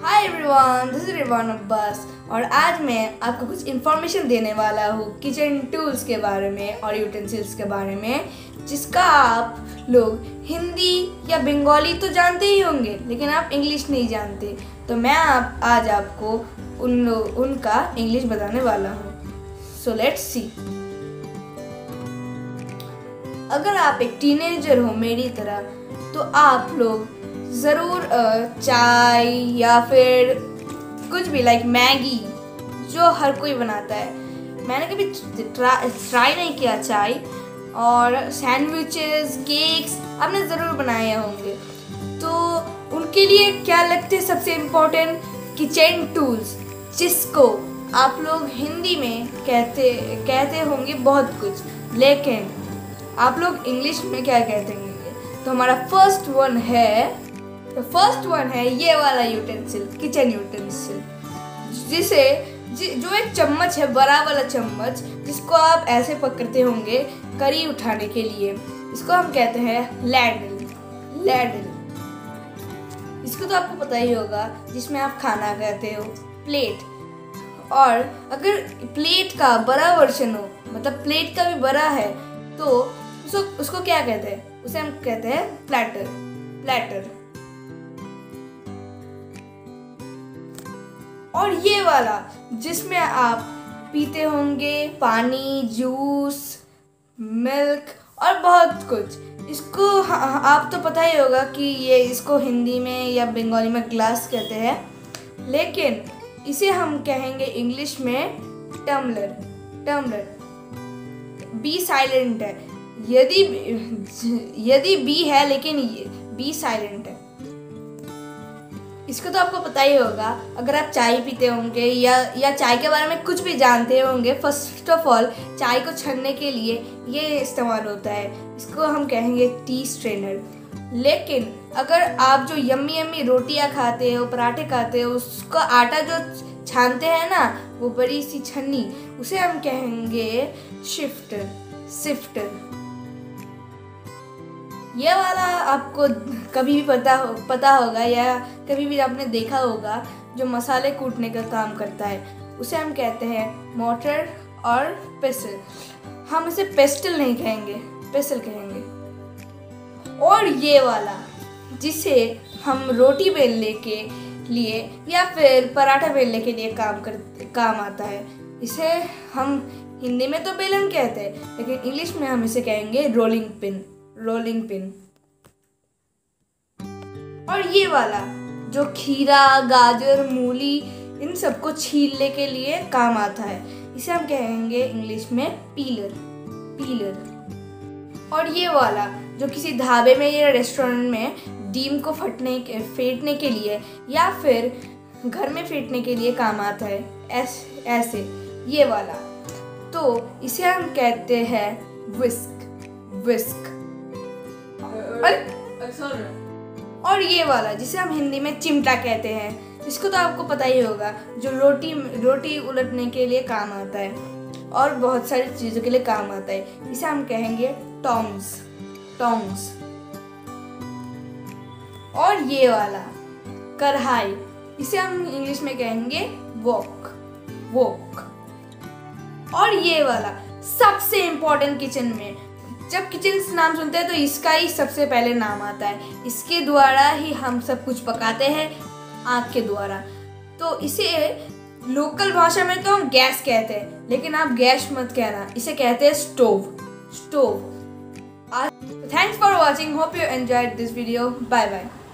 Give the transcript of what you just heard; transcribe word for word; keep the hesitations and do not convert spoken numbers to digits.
Hi everyone, this is Rivan Abbas और आज मैं आपको कुछ इन्फॉर्मेशन देने वाला हूँ किचन टूल्स के बारे में और यूटेंसिल्स के बारे में, जिसका आप लोग हिंदी या बंगाली तो जानते ही होंगे, लेकिन आप इंग्लिश नहीं जानते। तो मैं आप आज आपको उन उनका इंग्लिश बताने वाला हूँ। So let's see. अगर आप एक टीनेजर हो मेरी तरह, तो आप लोग ज़रूर चाय या फिर कुछ भी लाइक मैगी, जो हर कोई बनाता है, मैंने कभी ट्राई नहीं किया चाय, और सैंडविचेस, केक्स आपने ज़रूर बनाए होंगे। तो उनके लिए क्या लगते हैं सबसे इम्पोर्टेंट? किचन टूल्स, जिसको आप लोग हिंदी में कहते कहते होंगे बहुत कुछ, लेकिन आप लोग इंग्लिश में क्या कहते होंगे? तो हमारा फर्स्ट वन है तो फर्स्ट वन है ये वाला यूटेंसिल, किचन यूटेंसिल, जिसे जि, जो एक चम्मच है, बड़ा वाला चम्मच, जिसको आप ऐसे पकड़ते होंगे करी उठाने के लिए। इसको हम कहते हैं लैडल। लैडल इसको तो आपको पता ही होगा, जिसमें आप खाना कहते हो, प्लेट। और अगर प्लेट का बड़ा वर्जन हो, मतलब प्लेट का भी बड़ा है, तो उसको उसको क्या कहते हैं? उसे हम कहते हैं प्लेटर। प्लेटर और ये वाला, जिसमें आप पीते होंगे पानी, जूस, मिल्क और बहुत कुछ। इसको आप तो पता ही होगा कि ये इसको हिंदी में या बंगाली में ग्लास कहते हैं, लेकिन इसे हम कहेंगे इंग्लिश में टम्बलर। टम्बलर बी साइलेंट है, यदि यदि बी है, लेकिन ये बी साइलेंट है। इसको तो आपको पता ही होगा, अगर आप चाय पीते होंगे या या चाय के बारे में कुछ भी जानते होंगे। फर्स्ट ऑफ ऑल, चाय को छन्ने के लिए ये इस्तेमाल होता है, इसको हम कहेंगे टी स्ट्रेनर। लेकिन अगर आप जो यम्मी यम्मी रोटियां खाते हो, पराठे खाते हो, उसका आटा जो छानते हैं ना, वो बड़ी सी छन्नी, उसे हम कहेंगे शिफ्टर। शिफ्टर ये वाला आपको कभी भी पता हो पता होगा या कभी भी आपने देखा होगा, जो मसाले कूटने का काम करता है, उसे हम कहते हैं मोटर और पेस्टल। हम इसे पेस्टल नहीं कहेंगे, पेस्टल कहेंगे। और ये वाला, जिसे हम रोटी बेलने के लिए या फिर पराठा बेलने के लिए काम करते काम आता है, इसे हम हिंदी में तो बेलन कहते हैं, लेकिन इंग्लिश में हम इसे कहेंगे रोलिंग पिन। रोलिंग पिन और ये वाला, जो खीरा, गाजर, मूली, इन सबको छीलने के लिए काम आता है, इसे हम कहेंगे इंग्लिश में पीलर। पीलर और ये वाला, जो किसी ढाबे में या रेस्टोरेंट में डीम को फटने के फेंटने के लिए या फिर घर में फेंटने के लिए काम आता है, ऐस, ऐसे ये वाला, तो इसे हम कहते हैं विस्क। विस्क और ये वाला, जिसे हम हिंदी में चिमटा कहते हैं, इसको तो आपको पता ही होगा, जो रोटी रोटी उलटने के लिए काम आता है और बहुत सारी चीज़ों के लिए काम आता है, इसे हम कहेंगे टोंग्स। टोंग्स और ये वाला कढ़ाई, इसे हम इंग्लिश में कहेंगे वॉक। वॉक और ये वाला सबसे इम्पोर्टेंट, किचन में जब किचन नाम सुनते हैं तो इसका ही सबसे पहले नाम आता है। इसके द्वारा ही हम सब कुछ पकाते हैं, आग के द्वारा। तो इसे लोकल भाषा में तो हम गैस कहते हैं, लेकिन आप गैस मत कहना, इसे कहते हैं stove. Stove. Thanks for watching, hope you enjoyed this video. Bye bye.